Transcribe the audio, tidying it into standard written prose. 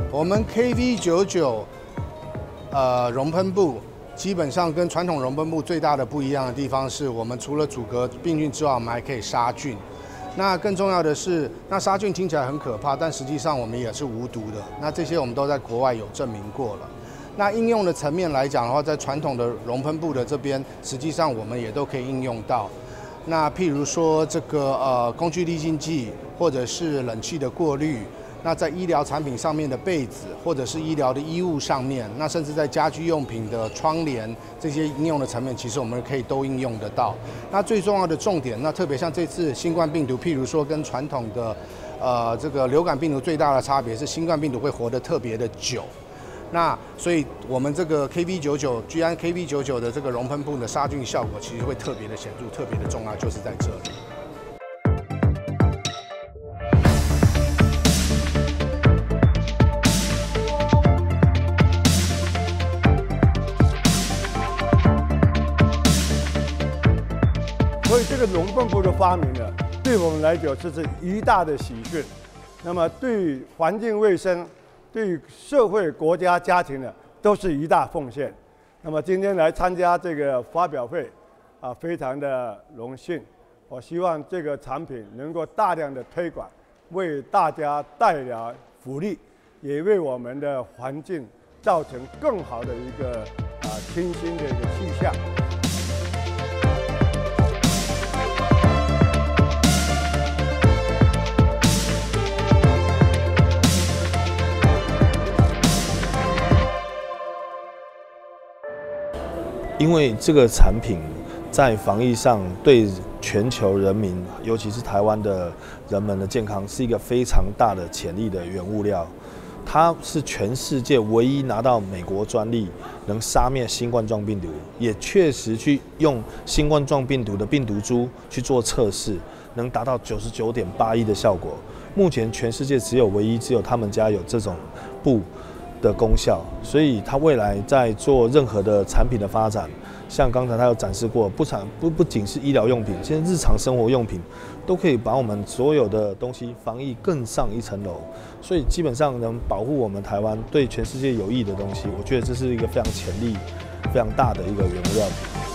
我们 KV99熔喷布基本上跟传统熔喷布最大的不一样的地方是，我们除了阻隔病菌之外，我们还可以杀菌。那更重要的是，那杀菌听起来很可怕，但实际上我们也是无毒的。那这些我们都在国外有证明过了。那应用的层面来讲的话，在传统的熔喷布的这边，实际上我们也都可以应用到。那譬如说这个工具力净剂，或者是冷气的过滤。那在医疗产品上面的被子，或者是医疗的衣物上面，那甚至在家居用品的窗帘这些应用的层面，其实我们可以都应用得到。那最重要的重点，那特别像这次新冠病毒，譬如说跟传统的这个流感病毒最大的差别是，新冠病毒会活得特别的久。那所以我们这个 KV99 居安 KV99 的这个熔喷布的杀菌效果，其实会特别的显著，特别的重要，就是在这里。 所以这个熔喷布的发明呢，对我们来讲这是一大的喜讯。那么对于环境卫生、对于社会、国家、家庭呢，都是一大奉献。那么今天来参加这个发表会，非常的荣幸。我希望这个产品能够大量的推广，为大家带来福利，也为我们的环境造成更好的一个清新的一个气象。 因为这个产品在防疫上对全球人民，尤其是台湾的人们的健康，是一个非常大的潜力的原物料。它是全世界唯一拿到美国专利，能杀灭新冠状病毒，也确实去用新冠状病毒的病毒株去做测试，能达到99.81%的效果。目前全世界只有他们家有这种布的功效，所以它未来在做任何的产品的发展，像刚才他有展示过，不仅是医疗用品，现在日常生活用品都可以把我们所有的东西防疫更上一层楼，所以基本上能保护我们台湾对全世界有益的东西，我觉得这是一个非常潜力非常大的一个原物料品。